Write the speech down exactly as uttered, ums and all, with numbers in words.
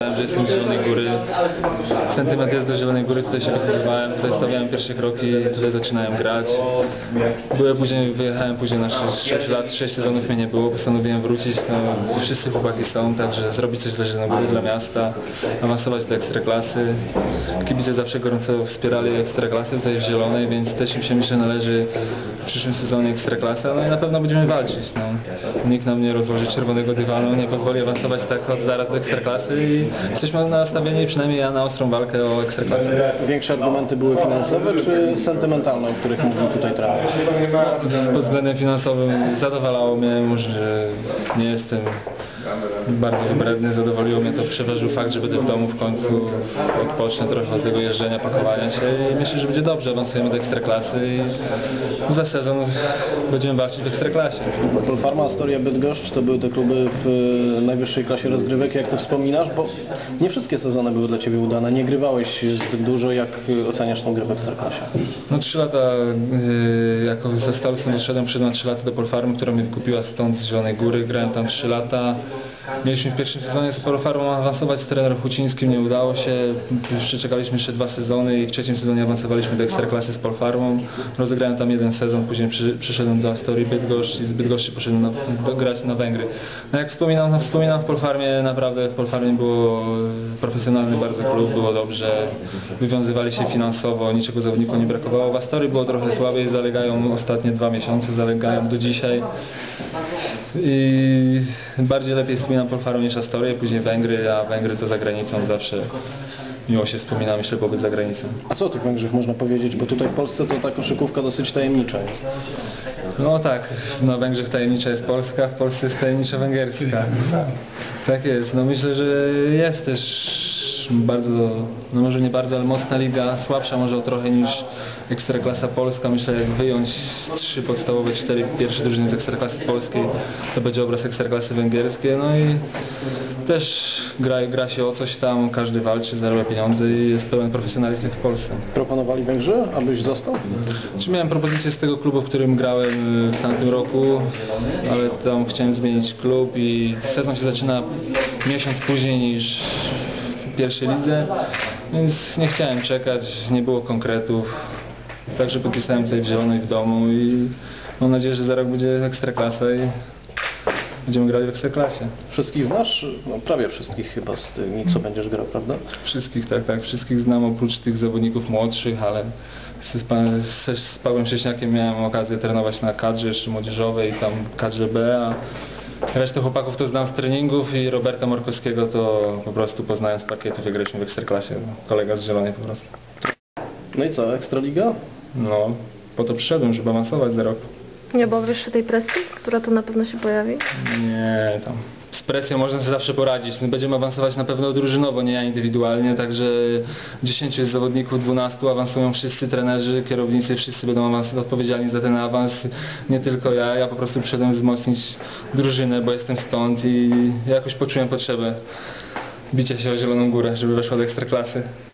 Że jestem z Zielonej Góry. Sentyment jest do Zielonej Góry, tutaj się wychowywałem, tutaj stawiałem pierwsze kroki, tutaj zaczynałem grać. Byłem później, wyjechałem później na sześć lat, sześć sezonów mnie nie było, postanowiłem wrócić. No, wszyscy chłopaki są, także zrobić coś dla Zielonej Góry, dla miasta, awansować do Ekstraklasy. Kibice zawsze gorąco wspierali Ekstraklasy tutaj w Zielonej, więc też im się myślę należy w przyszłym sezonie Ekstraklasa, no i na pewno będziemy walczyć. No. Nikt nam nie rozłoży czerwonego dywanu, nie pozwoli awansować tak od zaraz do Ekstraklasy i jesteśmy nastawieni, przynajmniej ja, na ostrą walkę o Ekstraklasę. Większe argumenty były finansowe czy sentymentalne, o których mówił tutaj trener? Pod względem finansowym zadowalało mnie, że nie jestem bardzo wybredny, zadowoliło mnie to, przeważył fakt, że będę w domu w końcu, odpocznę trochę od tego jeżdżenia, pakowania się i myślę, że będzie dobrze, awansujemy do Ekstraklasy i za sezon będziemy walczyć w Ekstraklasie. Polfarma, Astoria, Bydgoszcz to były te kluby w najwyższej klasie rozgrywek, jak to wspominasz, bo nie wszystkie sezony były dla Ciebie udane, nie grywałeś zbyt dużo, jak oceniasz tą grę w Ekstraklasie? No trzy lata, yy, jako ze Stalsem doszedłem, przyszedłem na trzy lata do Polfarmy, która mnie wykupiła stąd z Zielonej Góry, grałem tam trzy lata. Mieliśmy w pierwszym sezonie z Polfarmą awansować z trenerem Hucińskim, nie udało się, jeszcze czekaliśmy jeszcze dwa sezony i w trzecim sezonie awansowaliśmy do Ekstraklasy z Polfarmą. Rozegrałem tam jeden sezon, później przy, przyszedłem do Astorii Bydgoszcz i z Bydgoszczy poszedłem na, do, grać na Węgry. No jak wspominam, no wspominam w Polfarmie, naprawdę w Polfarmie było profesjonalny bardzo klub, było dobrze, wywiązywali się finansowo, niczego zawodnikom nie brakowało. W Astorii było trochę słabiej, zalegają ostatnie dwa miesiące, zalegają do dzisiaj. I bardziej lepiej wspominam Polfarmę niż Astorię, później Węgry, a Węgry to za granicą zawsze miło się wspomina, myślę, pobyt za granicą. A co o tych Węgrzech można powiedzieć, bo tutaj w Polsce to ta koszykówka dosyć tajemnicza jest. No tak, na Węgrzech tajemnicza jest Polska, w Polsce jest tajemnicza węgierska. Tak jest, no myślę, że jest też bardzo, no może nie bardzo, ale mocna liga, słabsza może o trochę niż Ekstraklasa Polska. Myślę, jak wyjąć trzy podstawowe, cztery pierwsze drużyny z Ekstraklasy Polskiej, to będzie obraz Ekstraklasy węgierskiej. No i też gra, gra się o coś tam, każdy walczy, zarabia pieniądze i jest pełen profesjonalizm jak w Polsce. Proponowali Węgrzy, abyś został? Czy miałem propozycję z tego klubu, w którym grałem w tamtym roku, ale tam chciałem zmienić klub i sezon się zaczyna miesiąc później niż w pierwszej lidze, więc nie chciałem czekać, nie było konkretów. Także podpisałem tutaj w Zielonej w domu i mam nadzieję, że za rok będzie Ekstraklasa i będziemy grali w Ekstraklasie. Wszystkich znasz? No, prawie wszystkich chyba z tymi, co będziesz grał, prawda? Wszystkich, tak, tak. Wszystkich znam oprócz tych zawodników młodszych, ale z, z, z Pawłem Szcześniakiem miałem okazję trenować na kadrze jeszcze młodzieżowej i tam kadrze B, a resztę chłopaków to znam z treningów i Roberta Morkowskiego to po prostu poznałem z parkietu, wygraliśmy w Ekstraklasie. Kolega z Zielonej po prostu. No i co, Ekstraliga? No, po to przyszedłem, żeby awansować za rok. Nie obawiasz się tej presji, która to na pewno się pojawi? Nie, tam z presją można sobie zawsze poradzić. No, będziemy awansować na pewno drużynowo, nie ja indywidualnie, także dziesięciu jest zawodników, dwunastu, awansują wszyscy trenerzy, kierownicy, wszyscy będą odpowiedzialni za ten awans, nie tylko ja. Ja po prostu przyszedłem wzmocnić drużynę, bo jestem stąd i jakoś poczułem potrzebę bicia się o Zieloną Górę, żeby weszła do Ekstraklasy.